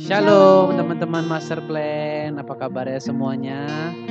Shalom teman-teman Master Plan, apa kabarnya semuanya?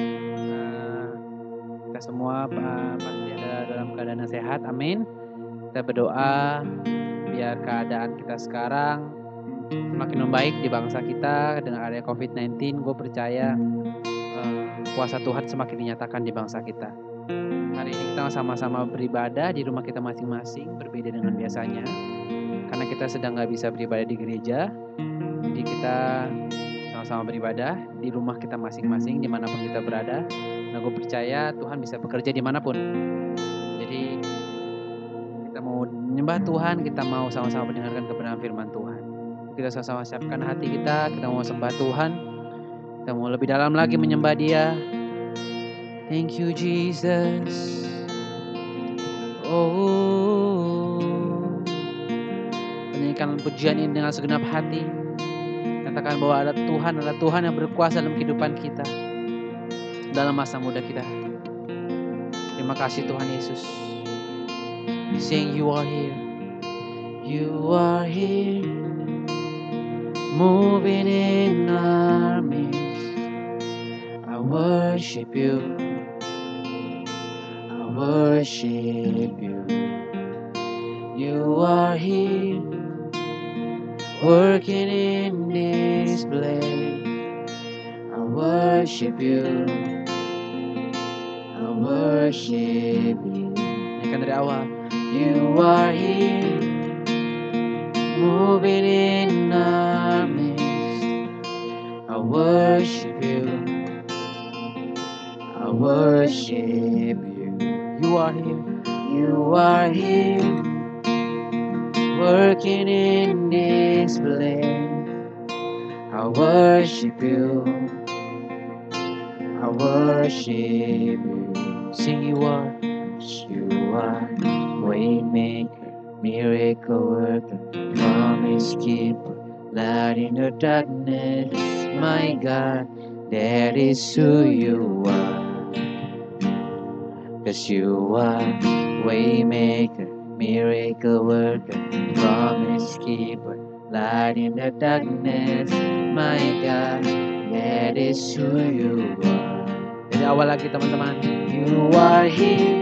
Kita semua pasti ada dalam keadaan yang sehat, amin. Kita berdoa biar keadaan kita sekarang semakin membaik di bangsa kita dengan adanya COVID-19. Gue percaya kuasa Tuhan semakin dinyatakan di bangsa kita. Hari ini kita sama-sama beribadah di rumah kita masing-masing, berbeda dengan biasanya. Karena kita sedang gak bisa beribadah di gereja, jadi kita sama-sama beribadah di rumah kita masing-masing dimanapun kita berada. Nah, gue percaya Tuhan bisa bekerja dimanapun. Jadi kita mau menyembah Tuhan, kita mau sama-sama mendengarkan kebenaran firman Tuhan. Kita sama-sama siapkan hati kita mau sembah Tuhan. Kita mau lebih dalam lagi menyembah Dia. Thank you Jesus. Oh, penyanyikan pujian ini dengan segenap hati. Katakan bahwa ada Tuhan yang berkuasa dalam kehidupan kita, dalam masa muda kita. Terima kasih Tuhan Yesus. Sing you are here. You are here. Moving in our midst. I worship you. I worship you. You are here. Working in this place. I worship you. I worship you. Naikkan dari awal. You are here, moving in our midst. I worship you. I worship you. You are here. You are here, working in this place. I worship you. I worship you. Sing you are. You are waymaker, miracle worker, promise keeper, light in the darkness. My God, that is who you are. 'Cause you are waymaker, miracle worker, promise keeper, light in the darkness. My God, that is who you are. Dari awal lagi teman-teman. You are here,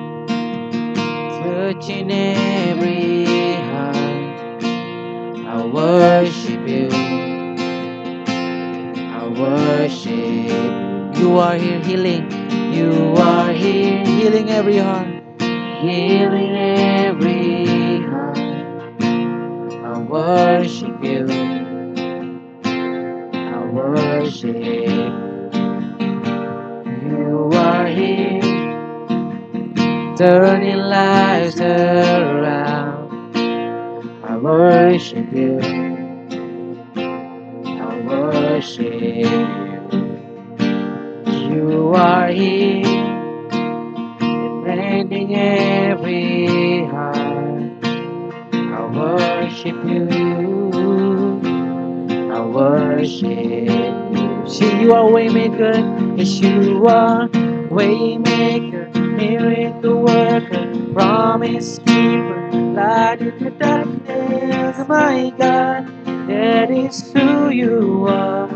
touching every heart. I worship you. I worship you. You are here healing. You are here healing every heart. Healing every heart. I worship you. I worship you. You are here, turning lives around. I worship you. I worship you. You are here, mending every heart. I worship you. I worship you. See, you are waymaker. Yes, you are waymaker, miracle worker, promise keeper, light in the darkness. My God, that is who you are.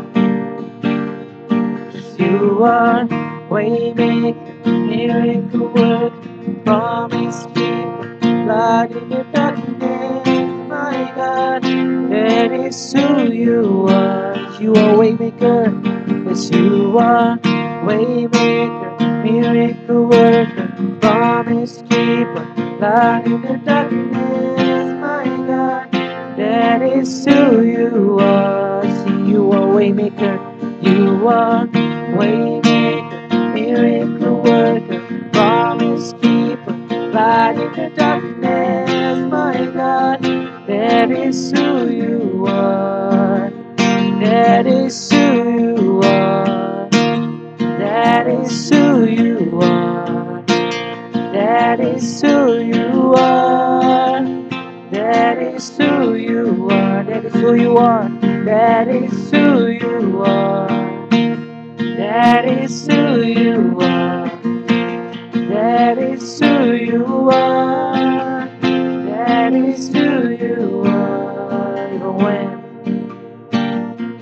You are waymaker, miracle worker, promise keeper, light in the darkness. My God, that is who you are. You are waymaker. Yes, you are waymaker, miracle worker, promise keeper, light in the darkness. My God, that is who you are. See, you are waymaker. You are waymaker, miracle worker, promise keeper, light in the darkness. My God, that is who you are. That is who you are. That is who you are. That is who you are. That is who you are. That is who you are. That is who you are. That is who you are. That is who you are. That is who you are. Even when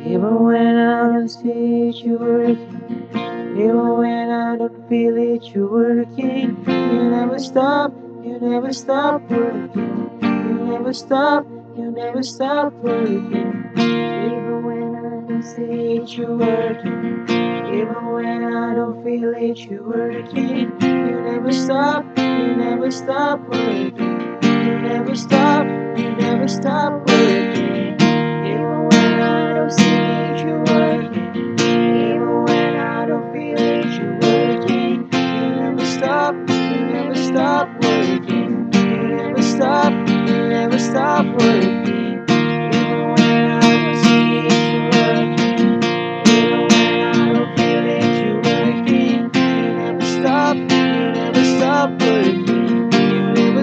Even when I don't see it, you're working. Even when I don't feel it, you're working. You never stop working. You never stop working. Even when I don't see it, you're working. Even when I don't feel it, you're working. You never stop working. You never stop working. Even when I don't see it, you're working. Even when I don't feel it, you're working. You never stop working. You never stop working. Even when I don't see it, you're working. Even when I don't feel it, you're working. You never stop working. You never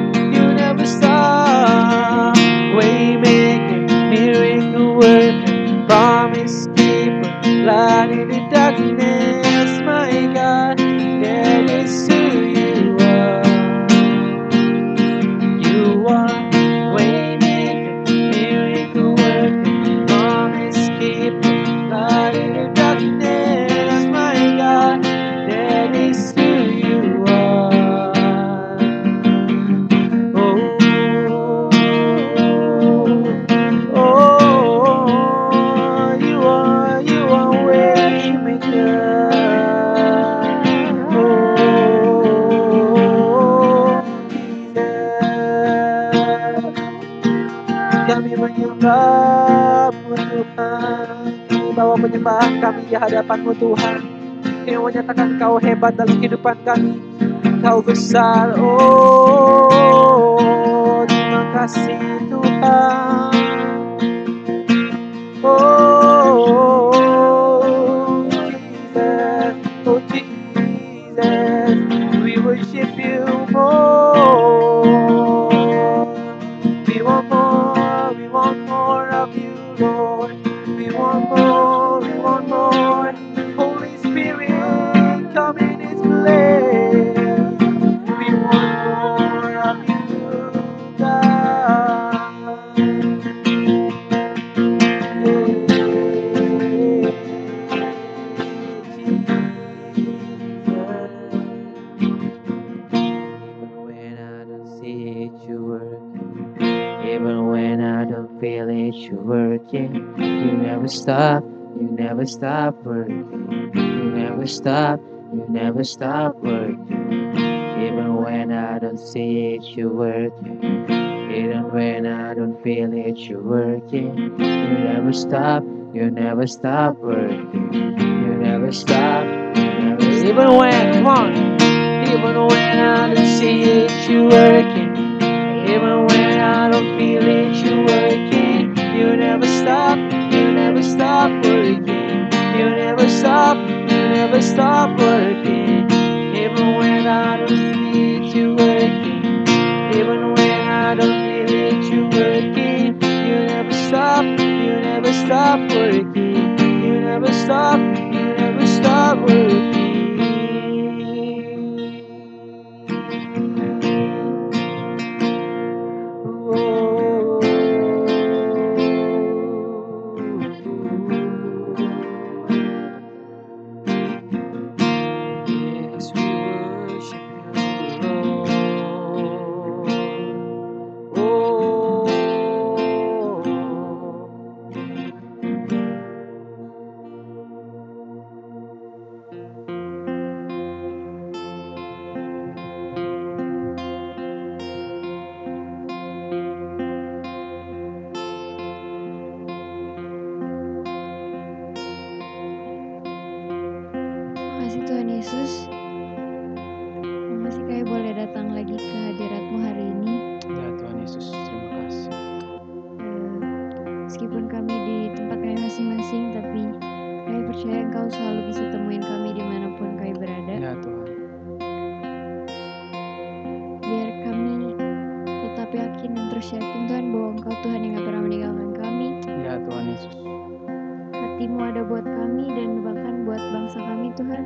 stop. Waymaker, miracle worker, promise keeper, light in the darkness, my God, that is who you are. You are waymaker, miracle worker, promise keeper, light in the darkness, my God, that is who you are. You are waymaker. Kami menyembah-Mu Tuhan. Kami bawa penyembahan kami di hadapan-Mu Tuhan. Kami menyatakan Kau hebat dalam kehidupan kami. Kau besar, terima kasih Tuhan. Jesus, we worship You more. We want more of You, Lord. We want more. Holy Spirit, come in His place. We want more of You, God. Even when I don't see it, You working. Even when I don't feel it, You working. You never stop working. You never stop working. Even when I don't see it, You working. Even when I don't feel it, You working. You never stop working. You never stop. Even when, come on. Even when I don't see it, You working. Even when I don't feel it, You working. You never stop working. You never stop working. Even when I don't see it, You working. Even when I don't feel it, You working. You never stop working. You never stop working. Yes, we worship You, Lord. Makasih Tuhan Yesus. Makasih kami boleh datang lagi ke hadirat-Mu hari ini. Ya Tuhan Yesus, terima kasih. Meskipun kami di tempat kami masing-masing, tapi kami percaya Engkau selalu bisa temuin kami dimanapun kami berada. Ya Tuhan, Biar kami tetap yakin dan terus yakin Tuhan bahwa Engkau Tuhan yang gak pernah meninggalkan kami. ya Tuhan Yesus. Hati-Mu ada buat kami dan bahkan buat bangsa kami Tuhan.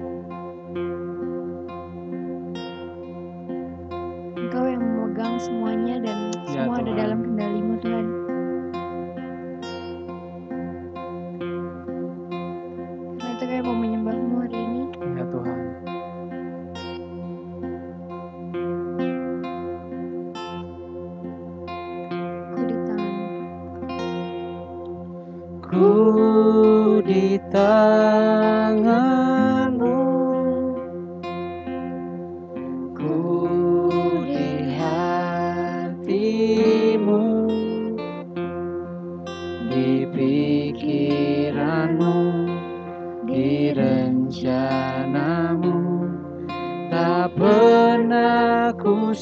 Engkau yang memegang semuanya dan Ya semua ada Tuhan. dalam kendali-Mu Tuhan. Ku di tangan-Mu, ku di hati-Mu, di pikiran-Mu, di rencana-Mu. Tak pernah ku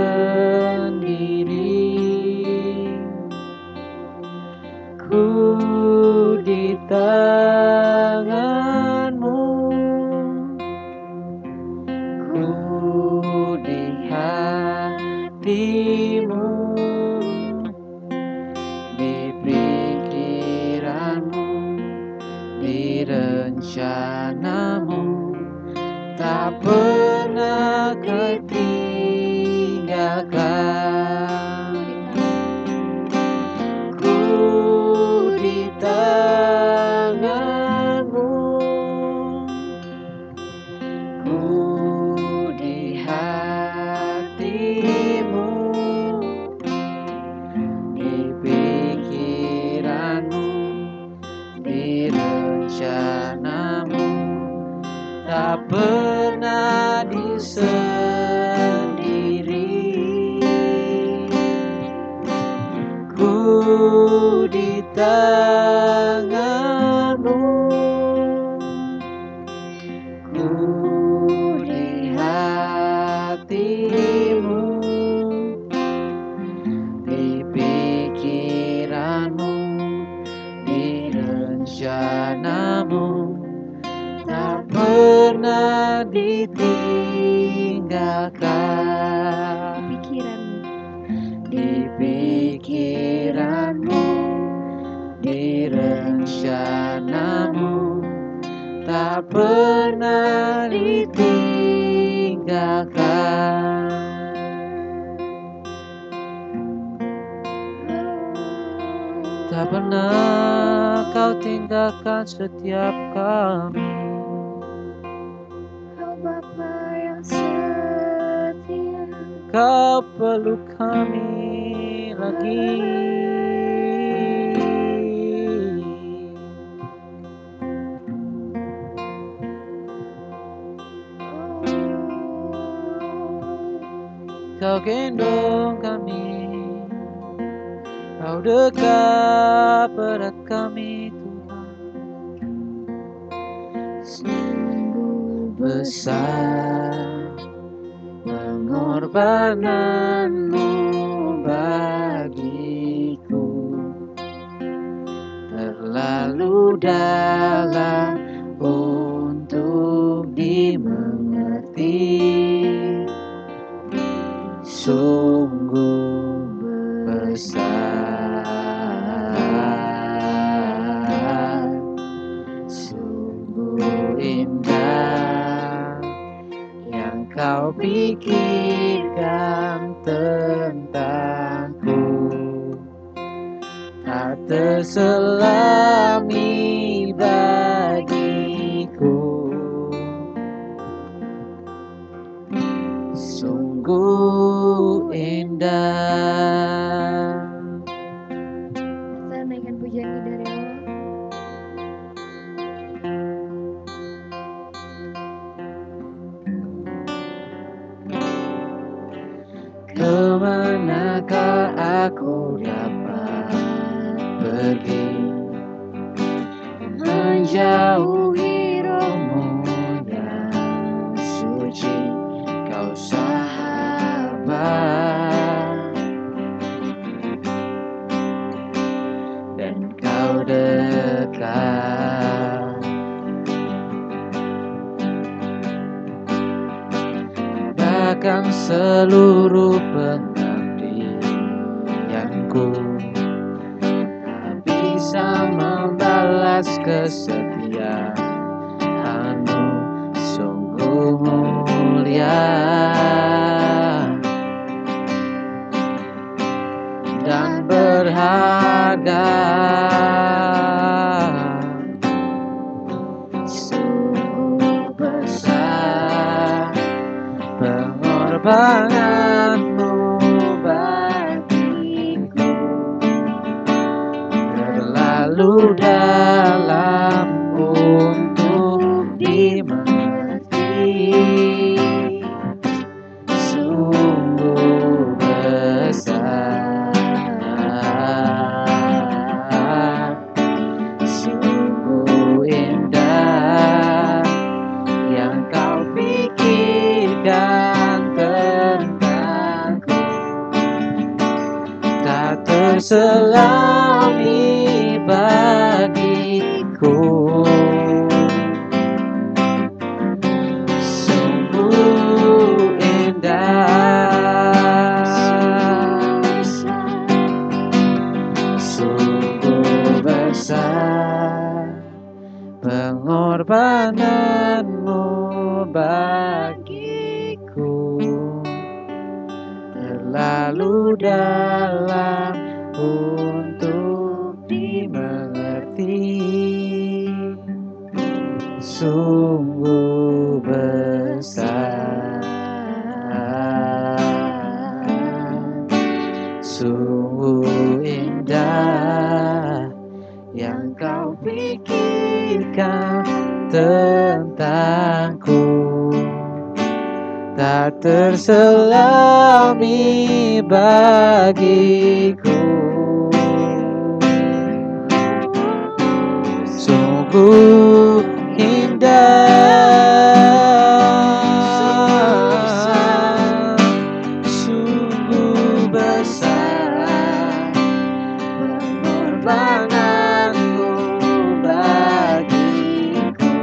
sendiri. Ku di tangan-Mu, ku di hati-Mu, di pikiran-Mu, di rencana-Mu. Tak pernah ketinggalkan. Ku di tangan-Mu, ku di hati-Mu, di pikiran-Mu, di rencana-Mu. Tak pernah disendiri. Ku di tangan-Mu, ku di hati-Mu, di pikiran-Mu, di rencana-Mu. Tak pernah ditinggalkan. Di pikiran-Mu, di rencana-Mu. Tak pernah ditinggalkan. Tak pernah Kau tinggalkan setiap kami. Kau Bapa yang setia, Kau peluk kami lagi. Kau gendong kami, Kau dekat berat kami Tuhan. Sungguh besar pengorbanan-Mu bagiku, terlalu dalam untuk dimengerti. Sungguh besar, sungguh indah yang Kau pikirkan tentangku. Tak terselami bagiku. Sungguh indah. kita naikkan pujian ini dari Allah. Kemanakah aku dapat pergi, menjauhi roh-Mu yang suci. Kau sahabat dan Kau dekat. Bahkan seluruh pengabdianku tak bisa membalas kesetiaan-Mu. Sungguh mulia dan berharga. Sungguh besar pengorbanan-Mu bagiku, terlalu terlalu dalam untuk dimengerti. Sungguh besar, sungguh indah yang kau pikirkan tentangku. Tak terselami bagiku. Sungguh indah, sungguh besar pengorbananmu bagiku. Terlalu dalam untuk dimengerti. Sungguh besar, sungguh indah yang kau pikirkan tentangku. Tak terselami bagiku. Sungguh indah, sungguh besar pengorbananmu bagiku.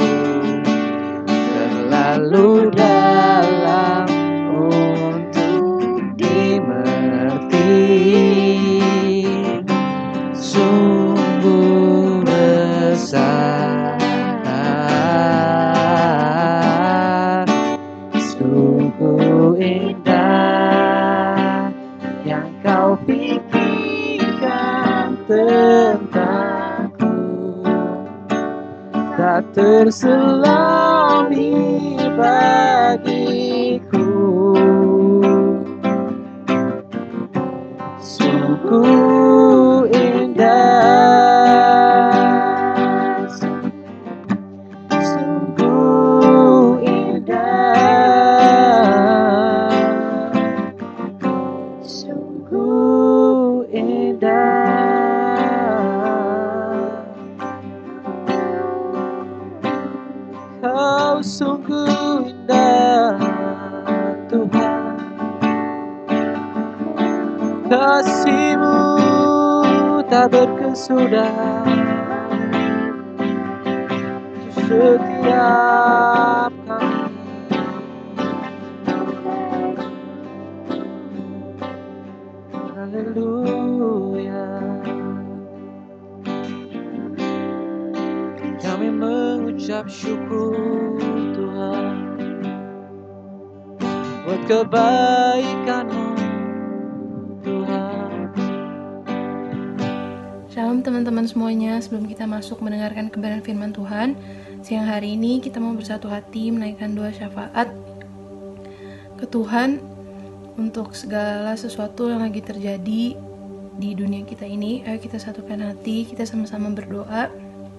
Terlalu dalam untuk dimengerti. Sungguh besar, sungguh indah yang kau pikirkan tentangku. Tak terselami bagiku. Sungguh indah, sungguh indah, sungguh indah. Kau sungguh indah, Tuhan. Kasih-Mu tak berkesudahan setiap kami. Haleluya. Kami mengucap syukur Tuhan buat kebaikan-Mu Tuhan. Shalom teman-teman semuanya, sebelum kita masuk mendengarkan kebenaran firman Tuhan, siang hari ini kita mau bersatu hati menaikkan doa syafaat ke Tuhan untuk segala sesuatu yang lagi terjadi di dunia kita ini. Ayo kita satukan hati, kita sama-sama berdoa.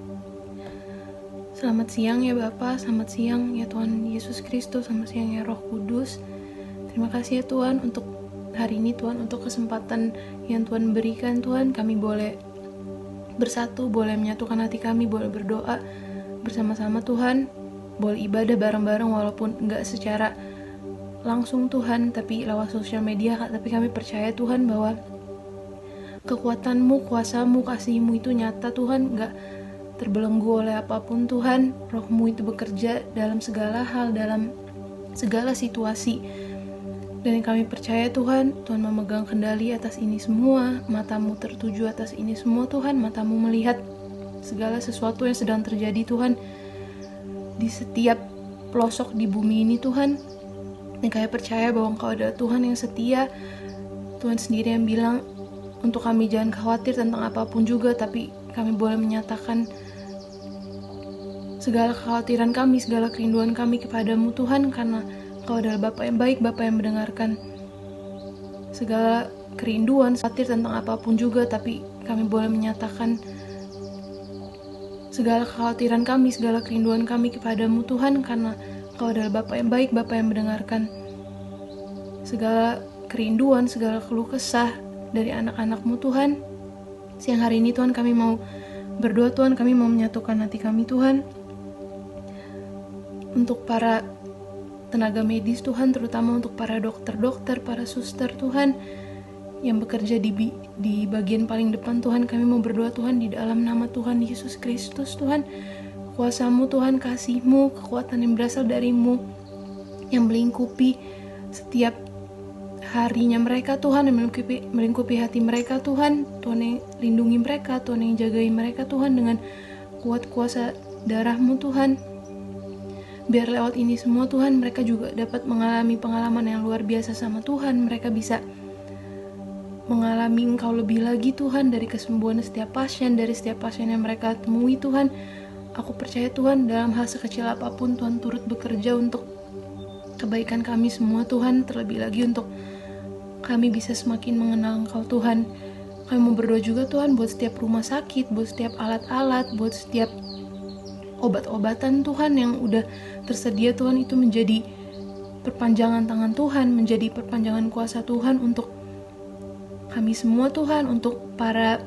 Selamat siang ya Bapa, selamat siang ya Tuhan Yesus Kristus, selamat siang ya Roh Kudus. Terima kasih ya Tuhan untuk hari ini Tuhan, untuk kesempatan yang Tuhan berikan Tuhan. Kami boleh bersatu, boleh menyatukan hati kami, boleh berdoa bersama-sama Tuhan, boleh ibadah bareng-bareng walaupun enggak secara langsung Tuhan, tapi lewat sosial media. Tapi kami percaya Tuhan bahwa kekuatan-Mu, kuasa-Mu, kasih-Mu itu nyata Tuhan, enggak terbelenggu oleh apapun Tuhan. Roh-Mu itu bekerja dalam segala hal, dalam segala situasi. Dan kami percaya Tuhan, Tuhan memegang kendali atas ini semua. Mata-Mu tertuju atas ini semua Tuhan. Mata-Mu melihat segala sesuatu yang sedang terjadi Tuhan di setiap pelosok di bumi ini Tuhan. Dan kami percaya bahwa Engkau adalah Tuhan yang setia. Tuhan sendiri yang bilang untuk kami jangan khawatir tentang apapun juga, tapi kami boleh menyatakan segala kekhawatiran kami, segala kerinduan kami kepadamu Tuhan, karena Engkau adalah Bapa yang baik, Bapa yang mendengarkan segala kerinduan, khawatir tentang apapun juga, tapi kami boleh menyatakan segala kekhawatiran kami, segala kerinduan kami kepadamu Tuhan, karena Engkau adalah Bapa yang baik, Bapa yang mendengarkan segala kerinduan, segala keluh kesah dari anak-anak-Mu Tuhan. Siang hari ini Tuhan kami mau berdoa Tuhan, kami mau menyatukan hati kami Tuhan untuk para tenaga medis Tuhan, terutama untuk para dokter-dokter, para suster Tuhan yang bekerja di bagian paling depan Tuhan. Kami mau berdoa Tuhan di dalam nama Tuhan Yesus Kristus Tuhan, kuasa-Mu Tuhan, kasih-Mu, kekuatan yang berasal dari-Mu yang melingkupi setiap harinya mereka Tuhan, yang melingkupi hati mereka Tuhan. Tuhan yang lindungi mereka, Tuhan yang jagai mereka Tuhan dengan kuat kuasa darah-Mu Tuhan. Biar lewat ini semua Tuhan, mereka juga dapat mengalami pengalaman yang luar biasa sama Tuhan. Mereka bisa mengalami Engkau lebih lagi Tuhan, dari kesembuhan setiap pasien, dari setiap pasien yang mereka temui Tuhan. Aku percaya Tuhan, dalam hal sekecil apapun Tuhan turut bekerja untuk kebaikan kami semua Tuhan. Terlebih lagi untuk kami bisa semakin mengenal Engkau Tuhan. Kami mau berdoa juga Tuhan buat setiap rumah sakit, buat setiap alat-alat, buat setiap obat-obatan Tuhan yang udah tersedia Tuhan, itu menjadi perpanjangan tangan Tuhan, menjadi perpanjangan kuasa Tuhan untuk kami semua Tuhan, untuk para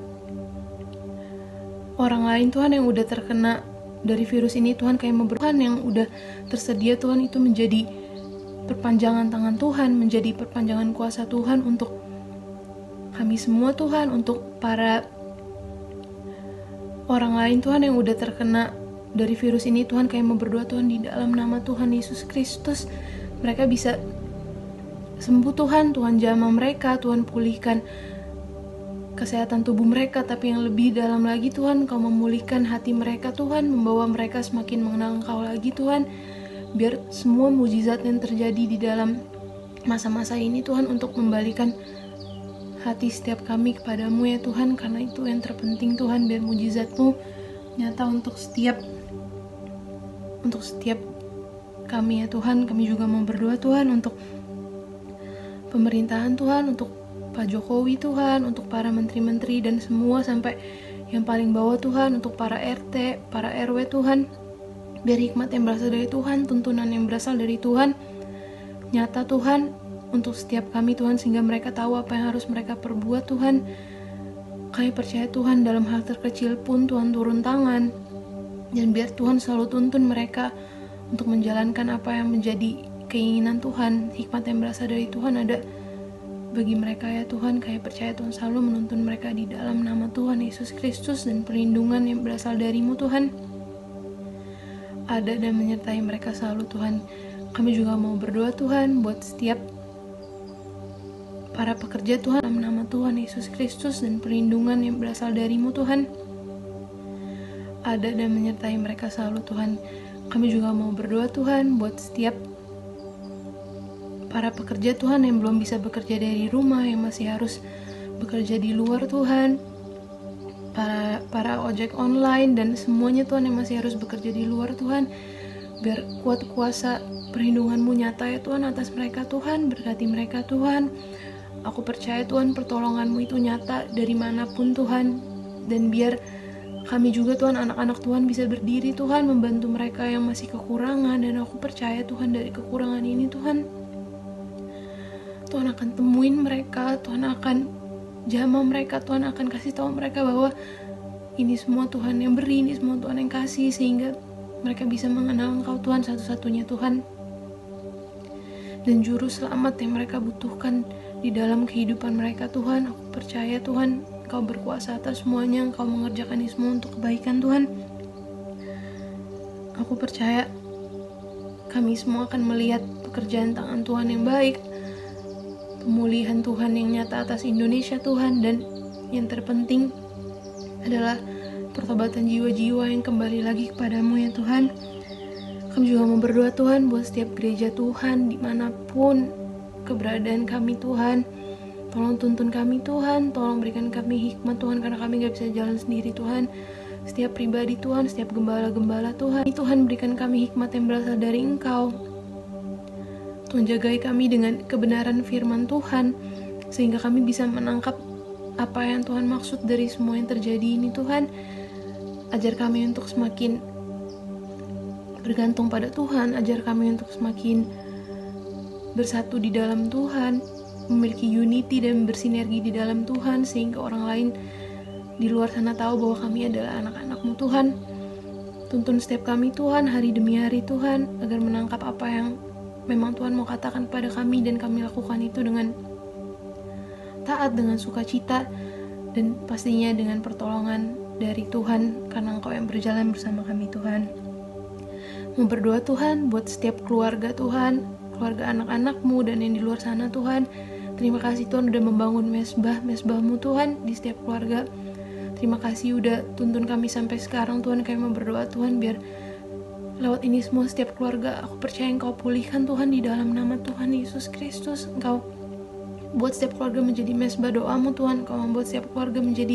orang lain Tuhan yang udah terkena dari virus ini Tuhan. Kami mau berdoa yang udah tersedia Tuhan, itu menjadi perpanjangan tangan Tuhan, menjadi perpanjangan kuasa Tuhan untuk kami semua Tuhan, untuk para orang lain Tuhan yang udah terkena dari virus ini Tuhan. Kami mau berdoa Tuhan di dalam nama Tuhan Yesus Kristus, mereka bisa sembuh Tuhan. Tuhan jamah mereka, Tuhan pulihkan kesehatan tubuh mereka, tapi yang lebih dalam lagi Tuhan, Engkau memulihkan hati mereka Tuhan, membawa mereka semakin mengenal Engkau lagi Tuhan. Biar semua mujizat yang terjadi di dalam masa-masa ini Tuhan, untuk membalikan hati setiap kami kepadamu ya Tuhan, karena itu yang terpenting Tuhan. Biar mujizat-Mu nyata untuk setiap kami ya Tuhan. Kami juga mau berdoa Tuhan untuk pemerintahan Tuhan, untuk Pak Jokowi Tuhan, untuk para menteri-menteri dan semua sampai yang paling bawah Tuhan, untuk para RT, para RW Tuhan. Biar hikmat yang berasal dari Tuhan, tuntunan yang berasal dari Tuhan nyata Tuhan untuk setiap kami Tuhan, sehingga mereka tahu apa yang harus mereka perbuat Tuhan. Kami percaya Tuhan, dalam hal terkecil pun Tuhan turun tangan, dan biar Tuhan selalu tuntun mereka untuk menjalankan apa yang menjadi keinginan Tuhan. Hikmat yang berasal dari Tuhan ada bagi mereka ya Tuhan. Kami percaya Tuhan selalu menuntun mereka di dalam nama Tuhan Yesus Kristus, dan perlindungan yang berasal dari-Mu Tuhan ada dan menyertai mereka selalu Tuhan. Kami juga mau berdoa Tuhan buat setiap para pekerja Tuhan dalam nama Tuhan Yesus Kristus, dan perlindungan yang berasal dari-Mu Tuhan ada dan menyertai mereka selalu Tuhan. Kami juga mau berdoa Tuhan buat setiap para pekerja Tuhan yang belum bisa bekerja dari rumah, yang masih harus bekerja di luar Tuhan, para ojek online dan semuanya Tuhan yang masih harus bekerja di luar Tuhan. Biar kuat kuasa perlindungan-Mu nyata ya Tuhan atas mereka Tuhan. Berkati mereka Tuhan. Aku percaya Tuhan, pertolongan-Mu itu nyata dari manapun Tuhan. Dan biar kami juga Tuhan, anak-anak Tuhan, bisa berdiri Tuhan, membantu mereka yang masih kekurangan. Dan aku percaya Tuhan, dari kekurangan ini Tuhan akan temuin mereka, Tuhan akan jamah mereka, Tuhan akan kasih tahu mereka bahwa ini semua Tuhan yang beri, ini semua Tuhan yang kasih, sehingga mereka bisa mengenal Engkau Tuhan, satu-satunya Tuhan dan juru selamat yang mereka butuhkan di dalam kehidupan mereka Tuhan. Aku percaya Tuhan, Engkau berkuasa atas semuanya, Engkau mengerjakan ini semua untuk kebaikan Tuhan. Aku percaya kami semua akan melihat pekerjaan tangan Tuhan yang baik, pemulihan Tuhan yang nyata atas Indonesia Tuhan, dan yang terpenting adalah pertobatan jiwa-jiwa yang kembali lagi kepadamu ya Tuhan. Kami juga mau berdoa Tuhan buat setiap gereja Tuhan, dimanapun keberadaan kami Tuhan. Tolong tuntun kami Tuhan, tolong berikan kami hikmat Tuhan, karena kami gak bisa jalan sendiri Tuhan. Setiap pribadi Tuhan, setiap gembala-gembala Tuhan, berikan kami hikmat yang berasal dari Engkau. Tuhan jagai kami dengan kebenaran firman Tuhan, sehingga kami bisa menangkap apa yang Tuhan maksud dari semua yang terjadi ini Tuhan. Ajar kami untuk semakin bergantung pada Tuhan. Ajar kami untuk semakin bersatu di dalam Tuhan, memiliki unity dan bersinergi di dalam Tuhan, sehingga orang lain di luar sana tahu bahwa kami adalah anak-anak-Mu Tuhan. Tuntun setiap kami Tuhan, hari demi hari Tuhan, agar menangkap apa yang memang Tuhan mau katakan kepada kami, dan kami lakukan itu dengan taat, dengan sukacita, dan pastinya dengan pertolongan dari Tuhan, karena Engkau yang berjalan bersama kami Tuhan. Mau berdoa Tuhan buat setiap keluarga Tuhan, keluarga anak-anak-Mu dan yang di luar sana Tuhan. Terima kasih Tuhan udah membangun mesbah-Mu Tuhan di setiap keluarga. Terima kasih udah tuntun kami sampai sekarang Tuhan. Kami mau berdoa Tuhan biar lewat ini semua setiap keluarga, aku percaya Engkau pulihkan Tuhan di dalam nama Tuhan Yesus Kristus. Engkau buat setiap keluarga menjadi mesbah doa-Mu Tuhan. Engkau membuat setiap keluarga menjadi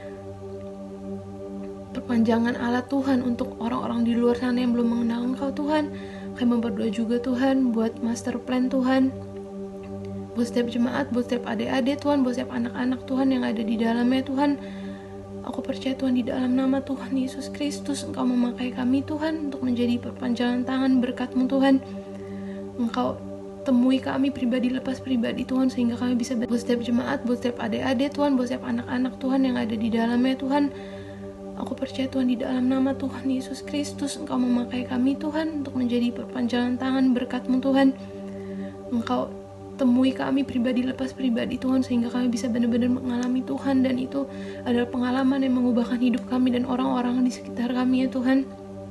perpanjangan alat Tuhan untuk orang-orang di luar sana yang belum mengenal Engkau Tuhan. Kami mau berdoa juga Tuhan buat master plan Tuhan, buat setiap jemaat, buat setiap adik-adik Tuhan, buat setiap anak-anak Tuhan yang ada di dalamnya Tuhan. Aku percaya Tuhan di dalam nama Tuhan Yesus Kristus, Engkau memakai kami Tuhan untuk menjadi perpanjangan tangan berkat-Mu Tuhan. Engkau temui kami pribadi lepas pribadi Tuhan, sehingga kami bisa buat setiap jemaat, buat setiap adik-adik Tuhan, buat setiap anak-anak Tuhan yang ada di dalamnya Tuhan. Aku percaya Tuhan di dalam nama Tuhan Yesus Kristus, Engkau memakai kami Tuhan untuk menjadi perpanjangan tangan berkat-Mu Tuhan. Engkau temui kami pribadi lepas pribadi Tuhan, sehingga kami bisa benar-benar mengalami Tuhan, dan itu adalah pengalaman yang mengubahkan hidup kami dan orang-orang di sekitar kami ya Tuhan.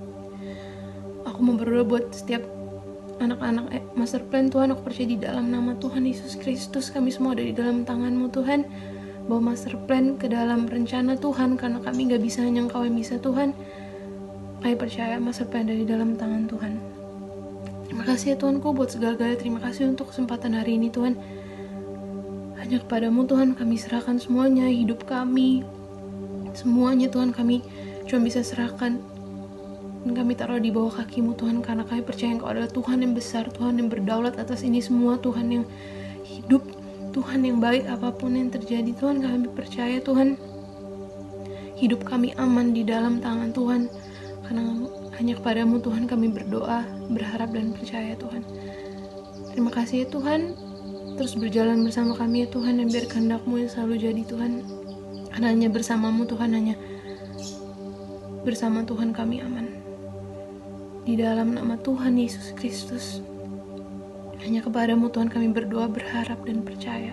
Aku mau berdoa buat setiap anak-anak master plan Tuhan. Aku percaya di dalam nama Tuhan Yesus Kristus, kami semua ada di dalam tangan-Mu Tuhan. Bawa master plan ke dalam rencana Tuhan, karena kami gak bisa, hanya Engkau yang bisa Tuhan. Kami percaya master plan dari dalam tangan Tuhan. Terima kasih ya Tuhanku buat segala-galanya. Terima kasih untuk kesempatan hari ini Tuhan. Hanya kepadamu Tuhan kami serahkan semuanya, hidup kami, semuanya Tuhan kami cuma bisa serahkan, dan kami taruh di bawah kaki-Mu Tuhan, karena kami percaya Engkau adalah Tuhan yang besar, Tuhan yang berdaulat atas ini semua, Tuhan yang hidup, Tuhan yang baik. Apapun yang terjadi Tuhan, kami percaya Tuhan hidup kami aman di dalam tangan Tuhan, karena hanya kepadamu Tuhan kami berdoa, berharap dan percaya Tuhan. Terima kasih ya Tuhan, terus berjalan bersama kami ya Tuhan, dan biar kehendak-Mu yang selalu jadi Tuhan, karena hanya bersama-Mu Tuhan, hanya bersama Tuhan kami aman. Di dalam nama Tuhan Yesus Kristus, hanya kepadamu Tuhan kami berdoa, berharap dan percaya.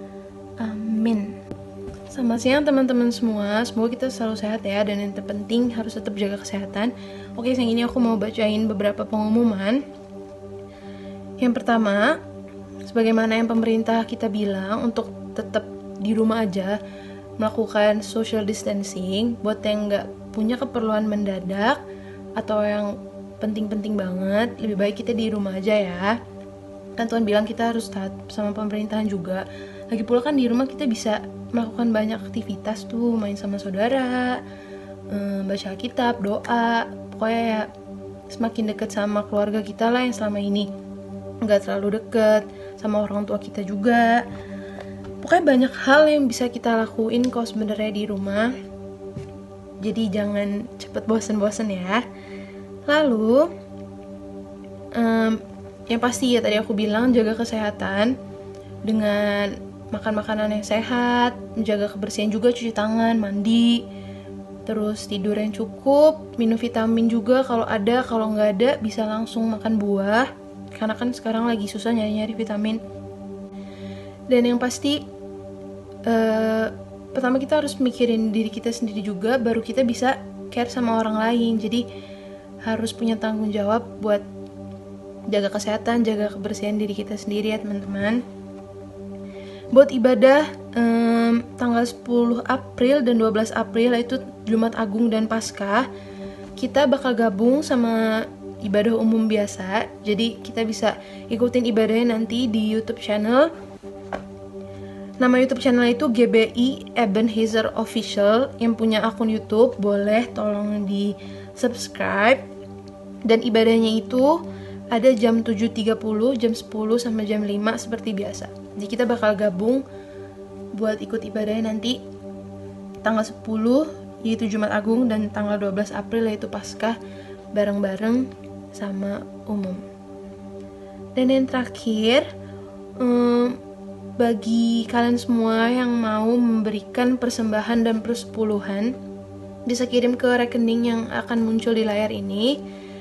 Amin. Selamat siang teman-teman semua, semoga kita selalu sehat ya, dan yang terpenting harus tetap jaga kesehatan. Oke, siang ini aku mau bacain beberapa pengumuman. Yang pertama, sebagaimana yang pemerintah kita bilang untuk tetap di rumah aja, melakukan social distancing. Buat yang nggak punya keperluan mendadak atau yang penting-penting banget, lebih baik kita di rumah aja ya. Kan Tuhan bilang kita harus taat sama pemerintahan juga. Lagi pula kan di rumah kita bisa melakukan banyak aktivitas tuh, main sama saudara, baca kitab, doa. Pokoknya ya semakin dekat sama keluarga kita lah yang selama ini nggak terlalu deket, sama orang tua kita juga. Pokoknya banyak hal yang bisa kita lakuin kalau sebenarnya di rumah. Jadi jangan cepet bosen-bosen ya. Lalu yang pasti ya tadi aku bilang, jaga kesehatan dengan makan makanan yang sehat, menjaga kebersihan juga, cuci tangan, mandi, terus tidur yang cukup, minum vitamin juga kalau ada, kalau nggak ada bisa langsung makan buah, karena kan sekarang lagi susah nyari-nyari vitamin. Dan yang pasti pertama kita harus mikirin diri kita sendiri juga, baru kita bisa care sama orang lain. Jadi harus punya tanggung jawab buat jaga kesehatan, jaga kebersihan diri kita sendiri ya teman-teman. Buat ibadah tanggal 10 April dan 12 April itu Jumat Agung dan Paskah, kita bakal gabung sama ibadah umum biasa. Jadi kita bisa ikutin ibadahnya nanti di YouTube channel. Nama YouTube channel itu GBI Ebenezer Official. Yang punya akun YouTube boleh tolong di subscribe. Dan ibadahnya itu ada jam 7.30, jam 10 sampai jam 5 seperti biasa. Jadi kita bakal gabung buat ikut ibadahnya nanti tanggal 10 yaitu Jumat Agung, dan tanggal 12 April yaitu Paskah bareng-bareng sama umum. Dan yang terakhir, bagi kalian semua yang mau memberikan persembahan dan persepuluhan, bisa kirim ke rekening yang akan muncul di layar ini.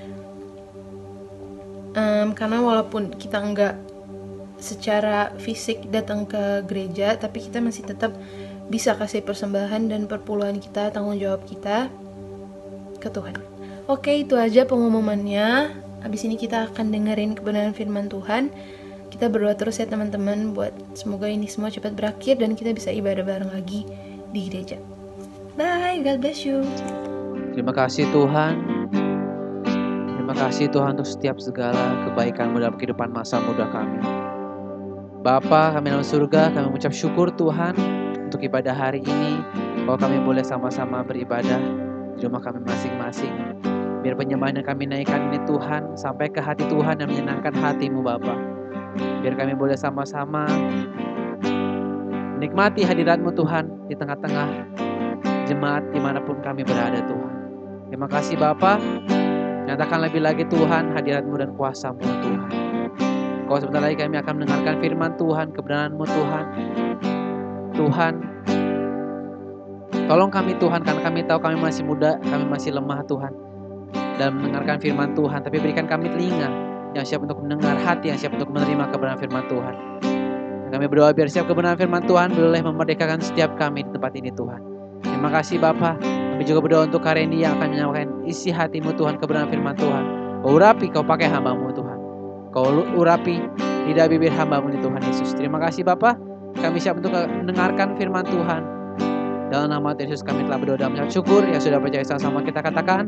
Karena walaupun kita nggak secara fisik datang ke gereja, tapi kita masih tetap bisa kasih persembahan dan perpuluhan kita, tanggung jawab kita ke Tuhan. Oke, itu aja pengumumannya. Habis ini kita akan dengerin kebenaran firman Tuhan. Kita berdoa terus ya teman-teman, buat semoga ini semua cepat berakhir dan kita bisa ibadah bareng lagi di gereja. Bye, God bless you. Terima kasih Tuhan. Terima kasih Tuhan untuk setiap segala kebaikan-Mu dalam kehidupan masa muda kami. Bapa, kami dalam surga, kami mengucap syukur Tuhan untuk ibadah hari ini, bahwa kami boleh sama-sama beribadah di rumah kami masing-masing. Biar penyembahan yang kami naikkan ini Tuhan sampai ke hati Tuhan dan menyenangkan hati-Mu Bapa. Biar kami boleh sama-sama menikmati hadirat-Mu Tuhan di tengah-tengah jemaat dimanapun kami berada Tuhan. Terima kasih Bapa. Nyatakan lebih lagi Tuhan hadirat-Mu dan kuasa-Mu Tuhan. Kau sebentar lagi kami akan mendengarkan firman Tuhan, kebenaran-Mu Tuhan. Tuhan, tolong kami Tuhan, karena kami tahu kami masih muda, kami masih lemah Tuhan dalam mendengarkan firman Tuhan. Tapi berikan kami telinga yang siap untuk mendengar, hati yang siap untuk menerima kebenaran firman Tuhan. Dan kami berdoa biar setiap kebenaran firman Tuhan boleh memerdekakan setiap kami di tempat ini Tuhan. Terima kasih Bapa. Kami juga berdoa untuk hari ini yang akan menyampaikan isi hati-Mu Tuhan, kebenaran firman Tuhan. Kau urapi, Kau pakai hamba-Mu Tuhan. Kau urapi lidah bibir hamba-Mu ini Tuhan Yesus. Terima kasih Bapa. Kami siap untuk mendengarkan firman Tuhan. Dalam nama Yesus kami telah berdoa dan mengucap syukur. Yang sudah percaya sama-sama kita katakan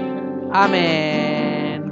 amin.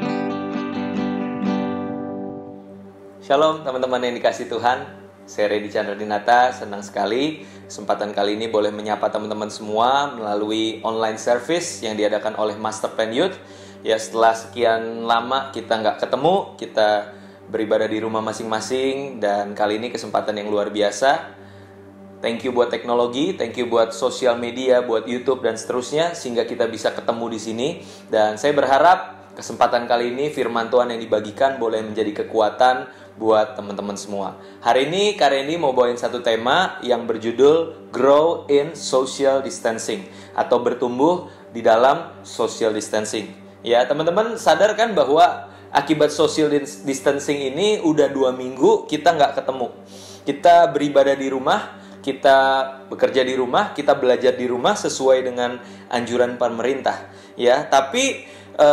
Shalom teman-teman yang dikasih Tuhan. Saya Reddy Chandradinata, senang sekali kesempatan kali ini boleh menyapa teman-teman semua melalui online service yang diadakan oleh Master Plan Youth. Ya, setelah sekian lama kita nggak ketemu, kita beribadah di rumah masing-masing, dan kali ini kesempatan yang luar biasa. Thank you buat teknologi, thank you buat sosial media, buat YouTube dan seterusnya, sehingga kita bisa ketemu di sini. Dan saya berharap kesempatan kali ini firman Tuhan yang dibagikan boleh menjadi kekuatan buat teman-teman semua. Hari ini Kak Randy mau bawain satu tema yang berjudul Grow in Social Distancing, atau bertumbuh di dalam social distancing. Ya, teman-teman sadar kan bahwa akibat social distancing ini udah 2 minggu kita nggak ketemu. Kita beribadah di rumah, kita bekerja di rumah, kita belajar di rumah sesuai dengan anjuran pemerintah. Ya, tapi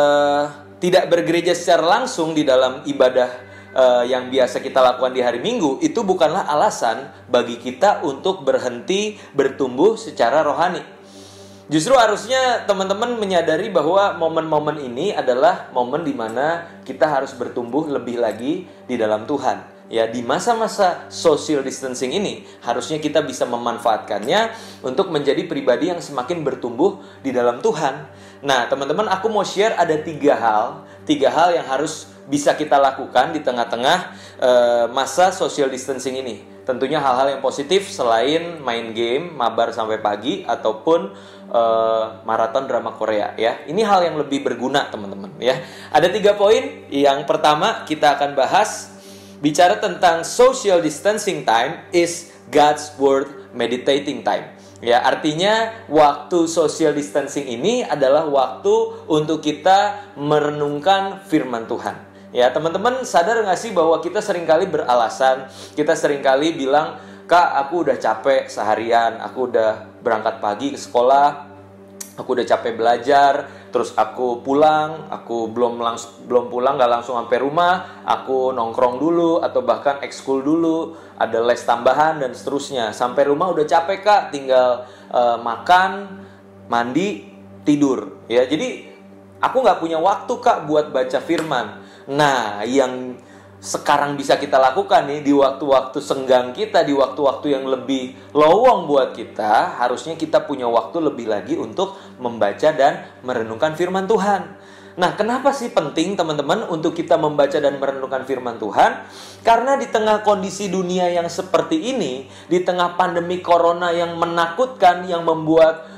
tidak bergereja secara langsung di dalam ibadah yang biasa kita lakukan di hari Minggu, itu bukanlah alasan bagi kita untuk berhenti bertumbuh secara rohani. Justru harusnya teman-teman menyadari bahwa momen-momen ini adalah momen di mana kita harus bertumbuh lebih lagi di dalam Tuhan. Ya, di masa-masa social distancing ini harusnya kita bisa memanfaatkannya untuk menjadi pribadi yang semakin bertumbuh di dalam Tuhan. Nah, teman-teman, aku mau share ada 3 hal yang harus bisa kita lakukan di tengah-tengah masa social distancing ini. Tentunya hal-hal yang positif selain main game, mabar sampai pagi, ataupun maraton drama Korea ya. Ini hal yang lebih berguna teman-teman ya. Ada 3 poin. Yang pertama kita akan bahas bicara tentang social distancing time is God's word meditating time. Ya, artinya waktu social distancing ini adalah waktu untuk kita merenungkan firman Tuhan. Ya, teman-teman sadar gak sih bahwa kita seringkali beralasan, kita seringkali bilang, Kak, aku udah capek seharian, aku udah berangkat pagi ke sekolah, aku udah capek belajar, terus aku pulang, aku belum pulang, gak langsung sampai rumah, aku nongkrong dulu, atau bahkan ekskul dulu, ada les tambahan dan seterusnya. Sampai rumah udah capek Kak, tinggal makan, mandi, tidur. Ya, jadi aku gak punya waktu Kak buat baca firman. Nah, yang sekarang bisa kita lakukan nih di waktu-waktu senggang kita, di waktu-waktu yang lebih lowong buat kita, harusnya kita punya waktu lebih lagi untuk membaca dan merenungkan firman Tuhan. Nah, kenapa sih penting teman-teman untuk kita membaca dan merenungkan firman Tuhan? Karena di tengah kondisi dunia yang seperti ini, di tengah pandemi corona yang menakutkan, yang membuat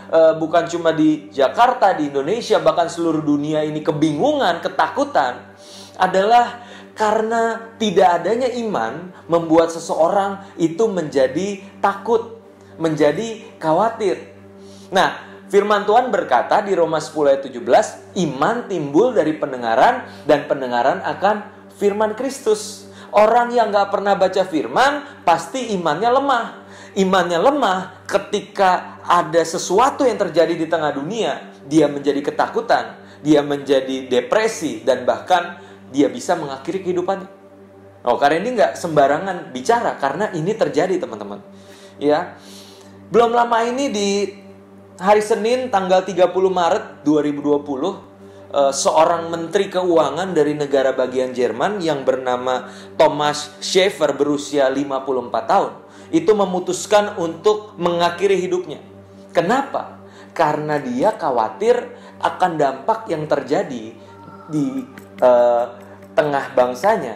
bukan cuma di Jakarta, di Indonesia, bahkan seluruh dunia ini kebingungan, ketakutan, adalah karena tidak adanya iman membuat seseorang itu menjadi takut, menjadi khawatir. Nah, firman Tuhan berkata di Roma 10 ayat 17, iman timbul dari pendengaran dan pendengaran akan firman Kristus. Orang yang gak pernah baca firman, pasti imannya lemah. Imannya lemah ketika ada sesuatu yang terjadi di tengah dunia, dia menjadi ketakutan, dia menjadi depresi, dan bahkan dia bisa mengakhiri kehidupannya. Oh, karena ini nggak sembarangan bicara, karena ini terjadi, teman-teman. Ya, belum lama ini di hari Senin tanggal 30 Maret 2020, seorang menteri keuangan dari negara bagian Jerman yang bernama Thomas Schäfer berusia 54 tahun itu memutuskan untuk mengakhiri hidupnya. Kenapa? Karena dia khawatir akan dampak yang terjadi di tengah bangsanya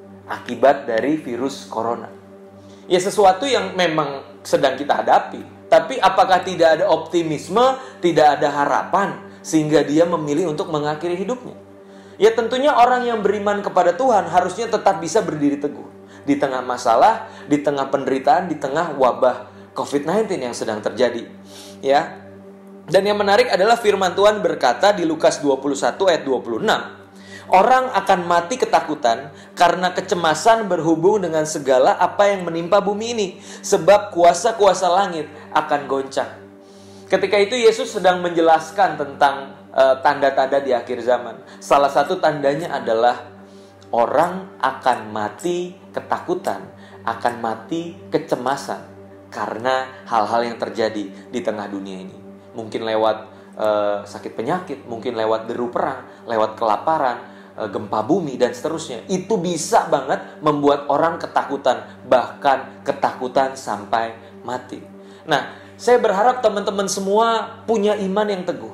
akibat dari virus corona. Ya, sesuatu yang memang sedang kita hadapi. Tapi apakah tidak ada optimisme, tidak ada harapan sehingga dia memilih untuk mengakhiri hidupnya? Ya, tentunya orang yang beriman kepada Tuhan harusnya tetap bisa berdiri teguh di tengah masalah, di tengah penderitaan, di tengah wabah COVID-19 yang sedang terjadi. Ya. Dan yang menarik adalah firman Tuhan berkata di Lukas 21 ayat 26. Orang akan mati ketakutan karena kecemasan berhubung dengan segala apa yang menimpa bumi ini, sebab kuasa-kuasa langit akan goncang. Ketika itu Yesus sedang menjelaskan tentang tanda-tanda di akhir zaman. Salah satu tandanya adalah orang akan mati ketakutan, akan mati kecemasan karena hal-hal yang terjadi di tengah dunia ini. Mungkin lewat sakit penyakit, mungkin lewat deru perang, lewat kelaparan, gempa bumi, dan seterusnya. Itu bisa banget membuat orang ketakutan, bahkan ketakutan sampai mati. Nah, saya berharap teman-teman semua punya iman yang teguh.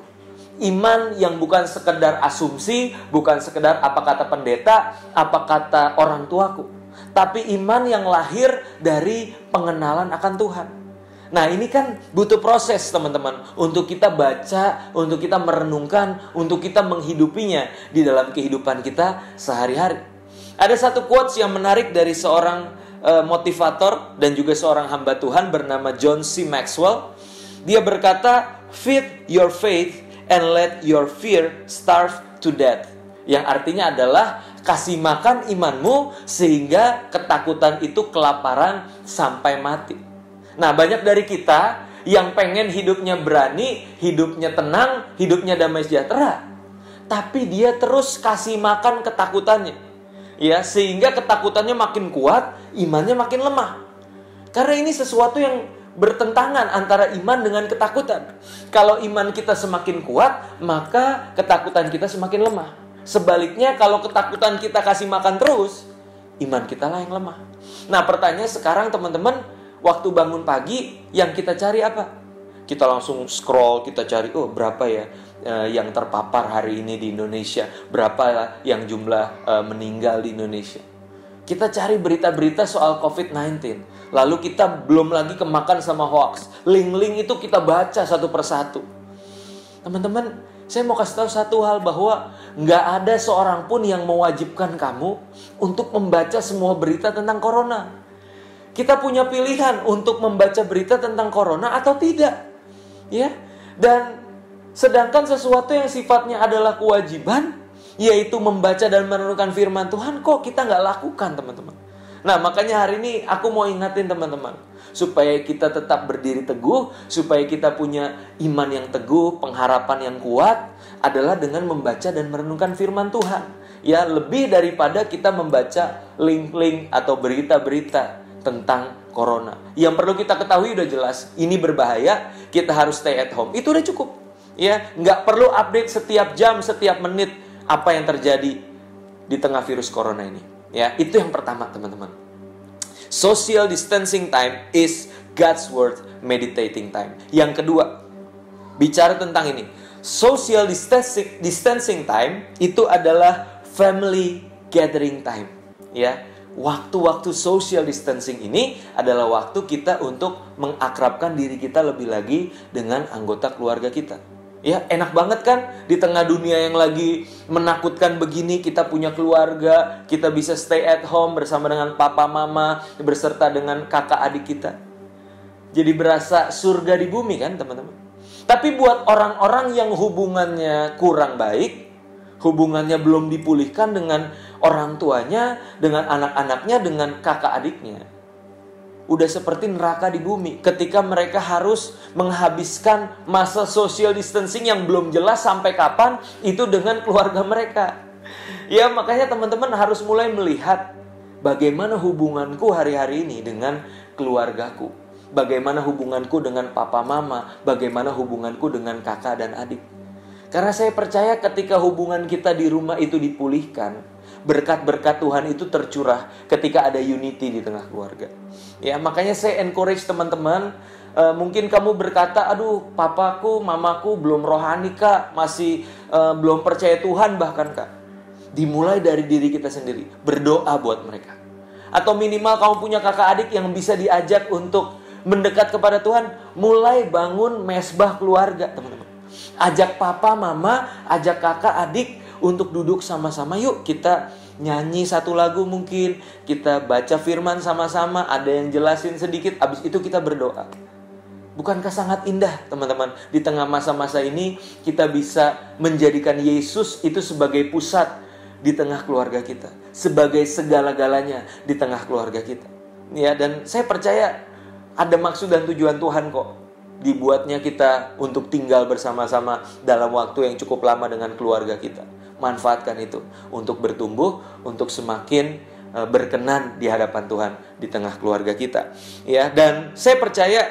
Iman yang bukan sekedar asumsi, bukan sekedar apa kata pendeta, apa kata orang tuaku, tapi iman yang lahir dari pengenalan akan Tuhan. Nah, ini kan butuh proses, teman-teman, untuk kita baca, untuk kita merenungkan, untuk kita menghidupinya di dalam kehidupan kita sehari-hari. Ada satu quotes yang menarik dari seorang motivator dan juga seorang hamba Tuhan bernama John C. Maxwell. Dia berkata, "Feed your faith and let your fear starve to death." Yang artinya adalah kasih makan imanmu sehingga ketakutan itu kelaparan sampai mati. Nah, banyak dari kita yang pengen hidupnya berani, hidupnya tenang, hidupnya damai sejahtera, tapi dia terus kasih makan ketakutannya, ya, sehingga ketakutannya makin kuat, imannya makin lemah. Karena ini sesuatu yang bertentangan antara iman dengan ketakutan. Kalau iman kita semakin kuat, maka ketakutan kita semakin lemah. Sebaliknya, kalau ketakutan kita kasih makan terus, iman kita lah yang lemah. Nah, pertanyaan sekarang, teman-teman, waktu bangun pagi, yang kita cari apa? Kita langsung scroll, kita cari, berapa ya yang terpapar hari ini di Indonesia, berapa yang jumlah meninggal di Indonesia. Kita cari berita-berita soal COVID-19. Lalu kita belum lagi kemakan sama hoax. Link-link itu kita baca satu persatu. Teman-teman, saya mau kasih tahu satu hal, bahwa nggak ada seorang pun yang mewajibkan kamu untuk membaca semua berita tentang corona. Kita punya pilihan untuk membaca berita tentang corona atau tidak, ya. Dan sedangkan sesuatu yang sifatnya adalah kewajiban, yaitu membaca dan merenungkan firman Tuhan, kok kita nggak lakukan, teman-teman. Nah, makanya hari ini aku mau ingatin teman-teman, supaya kita tetap berdiri teguh, supaya kita punya iman yang teguh, pengharapan yang kuat, adalah dengan membaca dan merenungkan firman Tuhan. Ya, lebih daripada kita membaca link-link atau berita-berita tentang corona. Yang perlu kita ketahui udah jelas, ini berbahaya, kita harus stay at home. Itu udah cukup. Ya, nggak perlu update setiap jam, setiap menit apa yang terjadi di tengah virus corona ini. Ya, itu yang pertama, teman-teman. Social distancing time is God's word meditating time. Yang kedua, bicara tentang ini. Social distancing time itu adalah family gathering time. Ya, waktu-waktu social distancing ini adalah waktu kita untuk mengakrabkan diri kita lebih lagi dengan anggota keluarga kita. Ya, enak banget kan di tengah dunia yang lagi menakutkan begini, kita punya keluarga, kita bisa stay at home bersama dengan papa mama, berserta dengan kakak adik kita. Jadi berasa surga di bumi kan teman-teman. Tapi buat orang-orang yang hubungannya kurang baik, hubungannya belum dipulihkan dengan orang tuanya, dengan anak-anaknya, dengan kakak adiknya, udah seperti neraka di bumi ketika mereka harus menghabiskan masa social distancing yang belum jelas sampai kapan itu dengan keluarga mereka. Ya, makanya teman-teman harus mulai melihat bagaimana hubunganku hari-hari ini dengan keluargaku. Bagaimana hubunganku dengan papa mama, bagaimana hubunganku dengan kakak dan adik. Karena saya percaya ketika hubungan kita di rumah itu dipulihkan, berkat-berkat Tuhan itu tercurah ketika ada unity di tengah keluarga. Ya, makanya saya encourage teman-teman, mungkin kamu berkata, aduh papaku, mamaku belum rohani kak, masih belum percaya Tuhan bahkan kak. Dimulai dari diri kita sendiri, berdoa buat mereka. Atau minimal kamu punya kakak adik yang bisa diajak untuk mendekat kepada Tuhan, mulai bangun mesbah keluarga teman-teman. Ajak papa, mama, ajak kakak, adik untuk duduk sama-sama. Yuk kita nyanyi satu lagu mungkin, kita baca firman sama-sama, ada yang jelasin sedikit, abis itu kita berdoa. Bukankah sangat indah teman-teman? Di tengah masa-masa ini kita bisa menjadikan Yesus itu sebagai pusat di tengah keluarga kita, sebagai segala-galanya di tengah keluarga kita. Ya, dan saya percaya ada maksud dan tujuan Tuhan kok. Dibuatnya kita untuk tinggal bersama-sama dalam waktu yang cukup lama dengan keluarga kita. Manfaatkan itu untuk bertumbuh, untuk semakin berkenan di hadapan Tuhan di tengah keluarga kita. Ya, dan saya percaya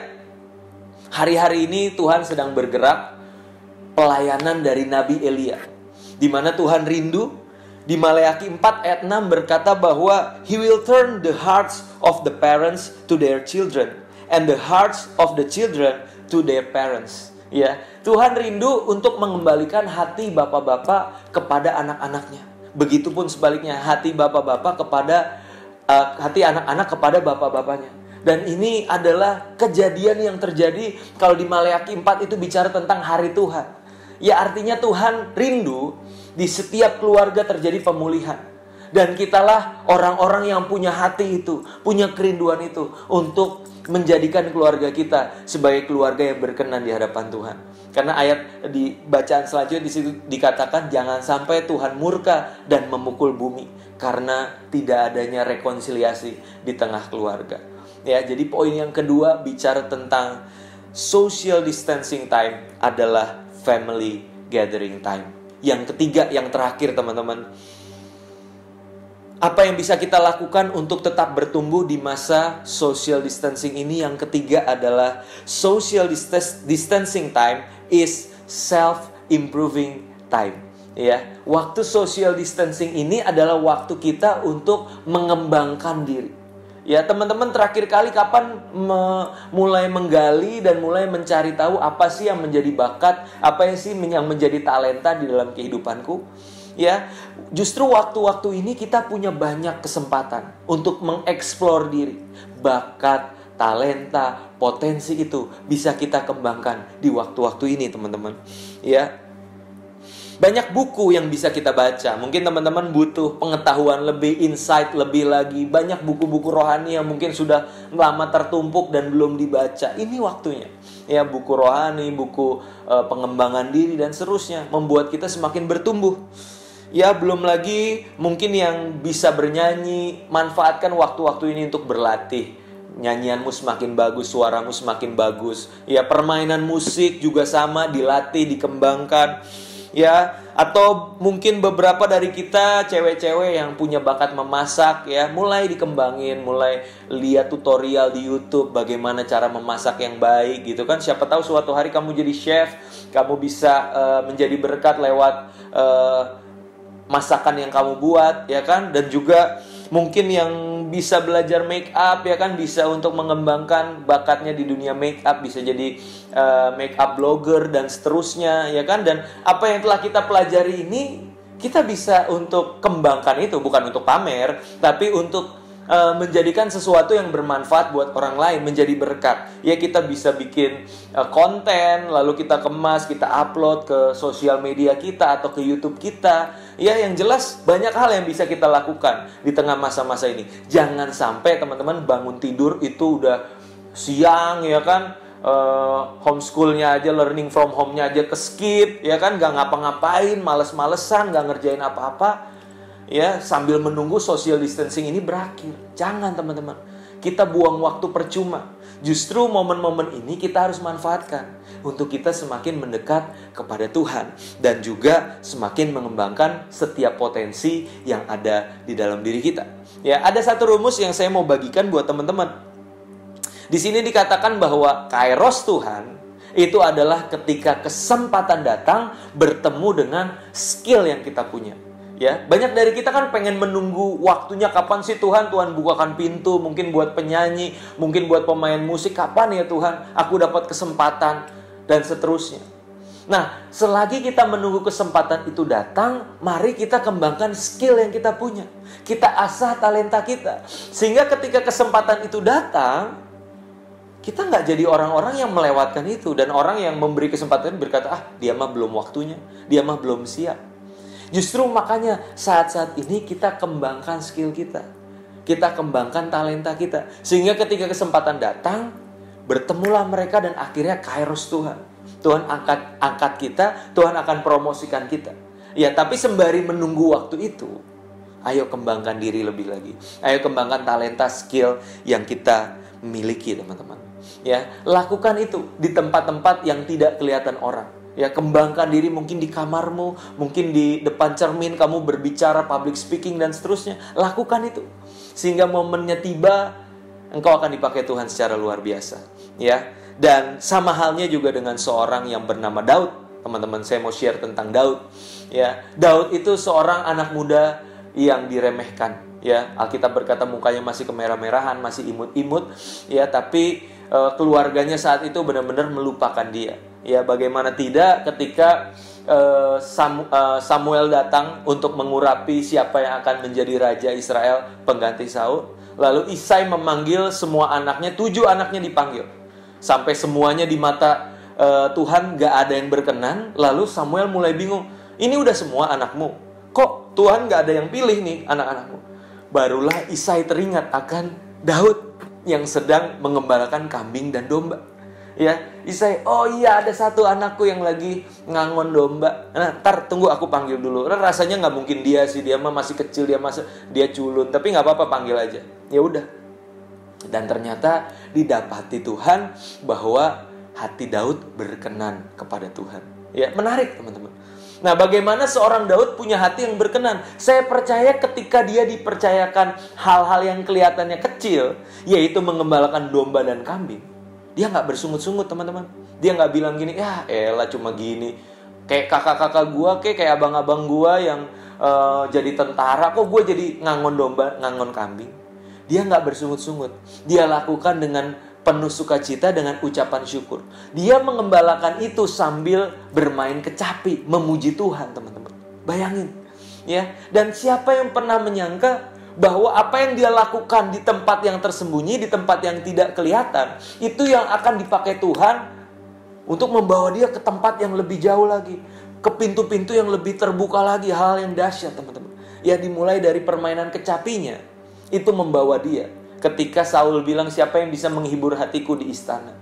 hari-hari ini Tuhan sedang bergerak pelayanan dari Nabi Elia, di mana Tuhan rindu. Di Maleakhi 4 ayat 6 berkata bahwa He will turn the hearts of the parents to their children and the hearts of the children to their parents. Ya, Tuhan rindu untuk mengembalikan hati bapak-bapak kepada anak-anaknya. Begitupun sebaliknya, hati bapak-bapak kepada hati anak-anak kepada bapak-bapaknya. Dan ini adalah kejadian yang terjadi kalau di Maleakhi 4 itu bicara tentang hari Tuhan. Ya, artinya Tuhan rindu di setiap keluarga terjadi pemulihan. Dan kitalah orang-orang yang punya hati itu, punya kerinduan itu untuk menjadikan keluarga kita sebagai keluarga yang berkenan di hadapan Tuhan. Karena ayat di bacaan selanjutnya di situ dikatakan jangan sampai Tuhan murka dan memukul bumi karena tidak adanya rekonsiliasi di tengah keluarga. Ya, jadi poin yang kedua bicara tentang social distancing time adalah family gathering time. Yang ketiga, yang terakhir teman-teman, apa yang bisa kita lakukan untuk tetap bertumbuh di masa social distancing ini? Yang ketiga adalah social distancing time is self-improving time. Ya, waktu social distancing ini adalah waktu kita untuk mengembangkan diri. Ya, teman-teman terakhir kali kapan mulai menggali dan mulai mencari tahu apa sih yang menjadi bakat, apa sih yang menjadi talenta di dalam kehidupanku? Ya, justru waktu-waktu ini kita punya banyak kesempatan untuk mengeksplor diri. Bakat, talenta, potensi itu bisa kita kembangkan di waktu-waktu ini, teman-teman. Ya, banyak buku yang bisa kita baca. Mungkin teman-teman butuh pengetahuan lebih, insight lebih lagi. Banyak buku-buku rohani yang mungkin sudah lama tertumpuk dan belum dibaca. Ini waktunya. Ya, buku rohani, buku pengembangan diri dan seterusnya membuat kita semakin bertumbuh. Ya, belum lagi mungkin yang bisa bernyanyi, manfaatkan waktu-waktu ini untuk berlatih. Nyanyianmu semakin bagus, suaramu semakin bagus. Ya, permainan musik juga sama, dilatih, dikembangkan. Ya, atau mungkin beberapa dari kita cewek-cewek yang punya bakat memasak, ya, mulai dikembangin, mulai lihat tutorial di YouTube bagaimana cara memasak yang baik gitu kan. Siapa tahu suatu hari kamu jadi chef, kamu bisa menjadi berkat lewat masakan yang kamu buat, ya kan. Dan juga mungkin yang bisa belajar make up, ya kan, bisa untuk mengembangkan bakatnya di dunia make up, bisa jadi make up blogger dan seterusnya, ya kan. Dan apa yang telah kita pelajari ini kita bisa untuk kembangkan itu, bukan untuk pamer, tapi untuk menjadikan sesuatu yang bermanfaat buat orang lain, menjadi berkat. Ya, kita bisa bikin konten, lalu kita kemas, kita upload ke sosial media kita atau ke YouTube kita. Ya, yang jelas banyak hal yang bisa kita lakukan di tengah masa-masa ini. Jangan sampai teman-teman bangun tidur itu udah siang, ya kan, homeschoolnya aja, learning from home-nya aja ke skip, ya kan, gak ngapa-ngapain, males-malesan, gak ngerjain apa-apa, ya, sambil menunggu social distancing ini berakhir. Jangan teman-teman, kita buang waktu percuma. Justru momen-momen ini kita harus manfaatkan untuk kita semakin mendekat kepada Tuhan dan juga semakin mengembangkan setiap potensi yang ada di dalam diri kita. Ya, ada satu rumus yang saya mau bagikan buat teman-teman. Di sini dikatakan bahwa kairos Tuhan itu adalah ketika kesempatan datang bertemu dengan skill yang kita punya. Ya, banyak dari kita kan pengen menunggu waktunya, kapan sih Tuhan bukakan pintu, mungkin buat penyanyi, mungkin buat pemain musik, kapan ya Tuhan aku dapat kesempatan, dan seterusnya. Nah, selagi kita menunggu kesempatan itu datang, mari kita kembangkan skill yang kita punya. Kita asah talenta kita. Sehingga ketika kesempatan itu datang, kita nggak jadi orang-orang yang melewatkan itu. Dan orang yang memberi kesempatan berkata, dia mah belum waktunya, dia mah belum siap. Justru makanya saat-saat ini kita kembangkan skill kita. Kita kembangkan talenta kita. Sehingga ketika kesempatan datang, bertemulah mereka dan akhirnya kairos Tuhan. Tuhan angkat kita, Tuhan akan promosikan kita. Ya, tapi sembari menunggu waktu itu, ayo kembangkan diri lebih lagi. Ayo kembangkan talenta, skill yang kita miliki, teman-teman. Ya, lakukan itu di tempat-tempat yang tidak kelihatan orang. Ya, kembangkan diri mungkin di kamarmu, mungkin di depan cermin kamu berbicara, public speaking dan seterusnya. Lakukan itu. Sehingga momennya tiba, engkau akan dipakai Tuhan secara luar biasa. Ya. Dan sama halnya juga dengan seorang yang bernama Daud. Teman-teman, saya mau share tentang Daud. Ya, Daud itu seorang anak muda yang diremehkan. Ya, Alkitab berkata mukanya masih kemerah-merahan, masih imut-imut. Ya, tapi keluarganya saat itu benar-benar melupakan dia. Ya, bagaimana tidak ketika Samuel datang untuk mengurapi siapa yang akan menjadi raja Israel pengganti Saul. Lalu Isai memanggil semua anaknya, 7 anaknya dipanggil. Sampai semuanya di mata Tuhan gak ada yang berkenan. Lalu Samuel mulai bingung, ini udah semua anakmu, kok Tuhan gak ada yang pilih nih anak-anakmu? Barulah Isai teringat akan Daud yang sedang mengembalakan kambing dan domba. Ya, Isai, oh iya ada satu anakku yang lagi ngangon domba. Nah, ntar tunggu aku panggil dulu. Rasanya nggak mungkin dia sih, dia mah masih kecil, dia culun. Tapi nggak apa-apa, panggil aja. Ya udah. Dan ternyata didapati Tuhan bahwa hati Daud berkenan kepada Tuhan. Ya, menarik teman-teman. Nah, bagaimana seorang Daud punya hati yang berkenan? Saya percaya ketika dia dipercayakan hal-hal yang kelihatannya kecil, yaitu mengembalakan domba dan kambing, dia nggak bersungut-sungut, teman-teman. Dia nggak bilang gini, ya elah cuma gini. Kayak kakak-kakak gue, kayak abang-abang gue yang jadi tentara, kok gue jadi ngangon domba, ngangon kambing. Dia nggak bersungut-sungut. Dia lakukan dengan penuh sukacita, dengan ucapan syukur. Dia mengembalakan itu sambil bermain kecapi, memuji Tuhan, teman-teman. Bayangin, ya. Dan siapa yang pernah menyangka bahwa apa yang dia lakukan di tempat yang tersembunyi, di tempat yang tidak kelihatan, itu yang akan dipakai Tuhan untuk membawa dia ke tempat yang lebih jauh lagi, ke pintu-pintu yang lebih terbuka lagi, hal yang dahsyat, teman-teman. Ya, dimulai dari permainan kecapinya, itu membawa dia. Ketika Saul bilang, siapa yang bisa menghibur hatiku di istana?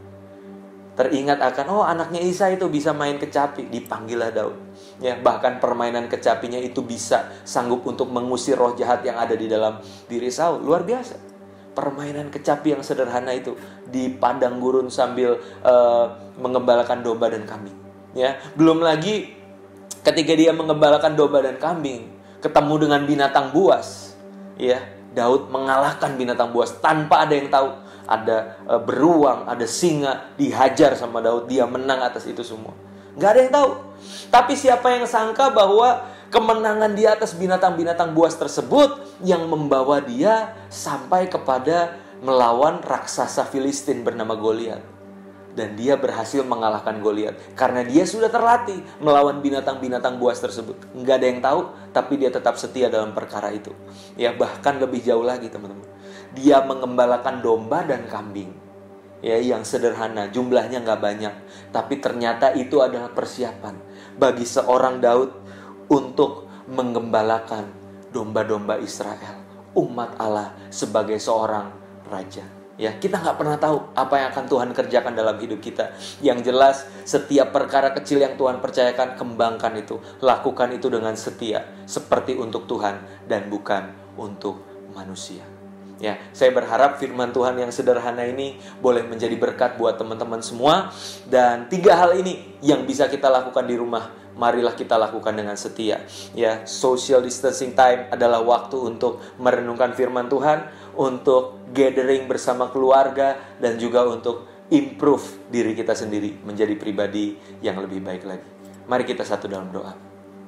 Teringat akan, anaknya Isai itu bisa main kecapi. Dipanggillah Daud. Ya, bahkan permainan kecapinya itu bisa sanggup untuk mengusir roh jahat yang ada di dalam diri Saul. Luar biasa. Permainan kecapi yang sederhana itu di padang gurun sambil mengembalakan domba dan kambing. Ya, belum lagi ketika dia mengembalakan domba dan kambing, ketemu dengan binatang buas. Ya, Daud mengalahkan binatang buas tanpa ada yang tahu. Ada beruang, ada singa, dihajar sama Daud. Dia menang atas itu semua. Gak ada yang tahu. Tapi siapa yang sangka bahwa kemenangan dia atas binatang-binatang buas tersebut yang membawa dia sampai kepada melawan raksasa Filistin bernama Goliat. Dan dia berhasil mengalahkan Goliat karena dia sudah terlatih melawan binatang-binatang buas tersebut. Nggak ada yang tahu, tapi dia tetap setia dalam perkara itu. Ya, bahkan lebih jauh lagi, teman-teman. dia mengembalakan domba dan kambing. Ya, yang sederhana, jumlahnya nggak banyak, tapi ternyata itu adalah persiapan bagi seorang Daud untuk menggembalakan domba-domba Israel, umat Allah sebagai seorang raja. Ya, kita nggak pernah tahu apa yang akan Tuhan kerjakan dalam hidup kita. Yang jelas, setiap perkara kecil yang Tuhan percayakan, kembangkan itu, lakukan itu dengan setia, seperti untuk Tuhan dan bukan untuk manusia. Ya, saya berharap firman Tuhan yang sederhana ini boleh menjadi berkat buat teman-teman semua. Dan 3 hal ini yang bisa kita lakukan di rumah, marilah kita lakukan dengan setia. Ya, social distancing time adalah waktu untuk merenungkan firman Tuhan, untuk gathering bersama keluarga, dan juga untuk improve diri kita sendiri menjadi pribadi yang lebih baik lagi. Mari kita satu dalam doa.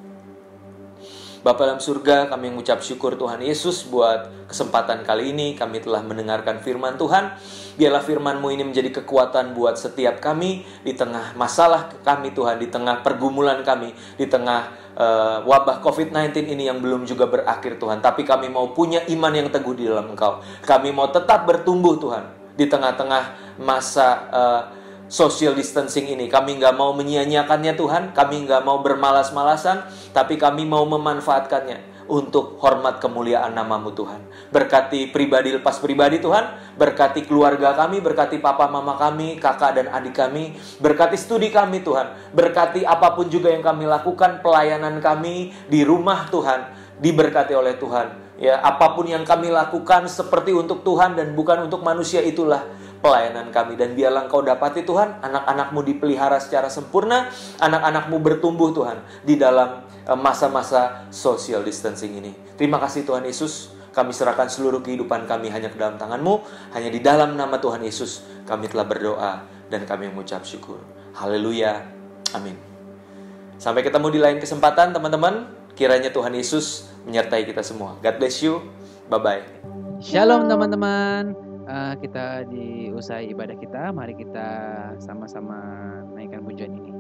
Bapa dalam surga, kami mengucap syukur Tuhan Yesus buat kesempatan kali ini. Kami telah mendengarkan firman Tuhan. Biarlah firman-Mu ini menjadi kekuatan buat setiap kami di tengah masalah kami Tuhan, di tengah pergumulan kami, di tengah wabah COVID-19 ini yang belum juga berakhir Tuhan. Tapi kami mau punya iman yang teguh di dalam Engkau. Kami mau tetap bertumbuh Tuhan di tengah-tengah masa social distancing ini. Kami nggak mau menyia-nyiakannya Tuhan. Kami nggak mau bermalas-malasan. Tapi kami mau memanfaatkannya untuk hormat kemuliaan nama-Mu Tuhan. Berkati pribadi lepas pribadi Tuhan. Berkati keluarga kami. Berkati papa mama kami, kakak dan adik kami. Berkati studi kami Tuhan. Berkati apapun juga yang kami lakukan. Pelayanan kami di rumah Tuhan. Diberkati oleh Tuhan. Ya, apapun yang kami lakukan seperti untuk Tuhan dan bukan untuk manusia, itulah pelayanan kami. Dan biarlah Engkau dapati Tuhan, anak-anak-Mu dipelihara secara sempurna, anak-anak-Mu bertumbuh Tuhan di dalam masa-masa social distancing ini. Terima kasih Tuhan Yesus, kami serahkan seluruh kehidupan kami hanya ke dalam tangan-Mu. Hanya di dalam nama Tuhan Yesus kami telah berdoa dan kami mengucap syukur. Haleluya, amin. Sampai ketemu di lain kesempatan teman-teman. Kiranya Tuhan Yesus menyertai kita semua. God bless you, bye-bye. Shalom teman-teman. Kita di usai ibadah kita, mari kita sama-sama naikkan pujian ini.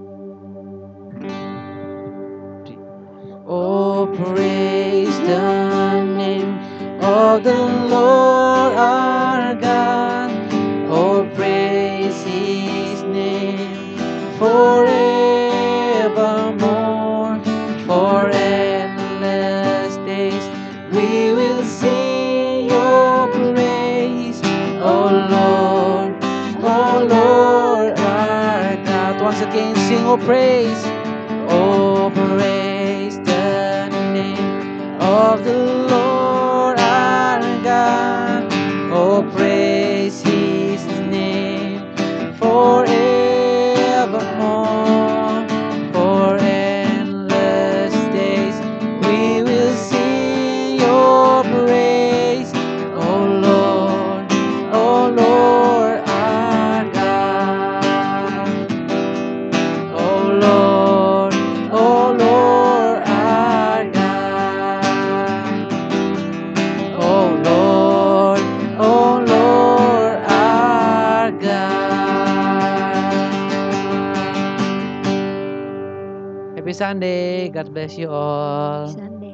Oh, praise the name of the Lord our God. Oh, praise His name forevermore. For endless days we will sing your praise. Oh Lord our God. Once again sing, oh praise. Oh, praise the name of the Lord our God. Oh, praise His name forevermore. For endless days we will sing your praise. Oh Lord our God. Oh Lord our God. Oh Lord our God. Happy Sunday. God bless you all. Sunday.